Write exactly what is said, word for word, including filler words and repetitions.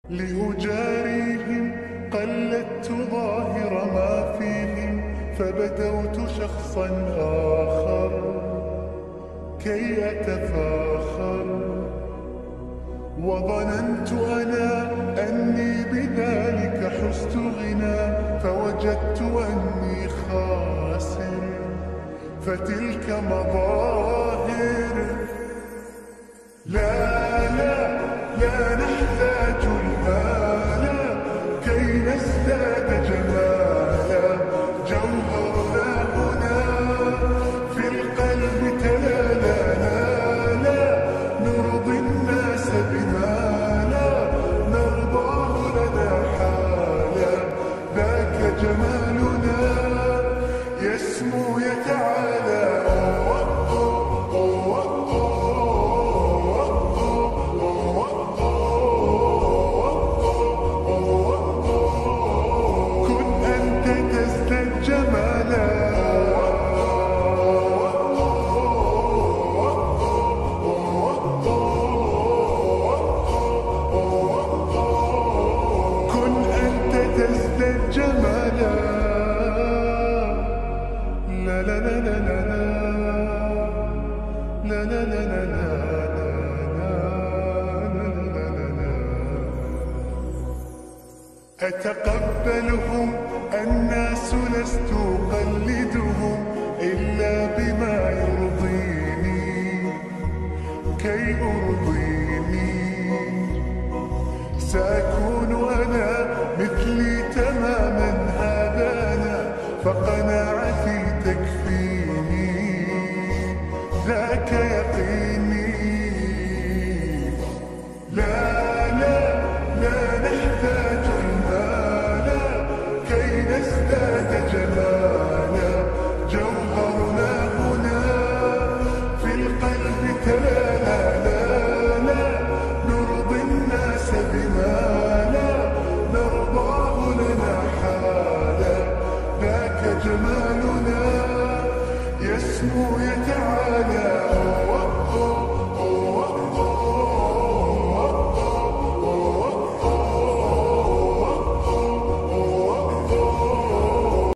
لأجاريهم قلدت ظاهر ما فيهم، فبدوت شخصا آخر كي أتفاخر، وظننت أنا أني بذلك حزت غنى، فوجدت أني خاسر، فتلك مظاهر. لا لا لا نحتاج المال كي نزداد جمالا، جوهرنا هنا في القلب تلالا. لا لا نرضي الناس بما لا نرضاه لنا حالا، ذاك جمالنا يسمو يتعالى. تزداد جمالا. لا لا لا لا لا لا لا لا لا لا. أتقبلهم الناس لست أقلدهم إلا بما يرضيني كي أرضيني. سأكون أنا مثلي تماما، هذا أنا فقناعتي تكفيني، ذاك يقيني. لا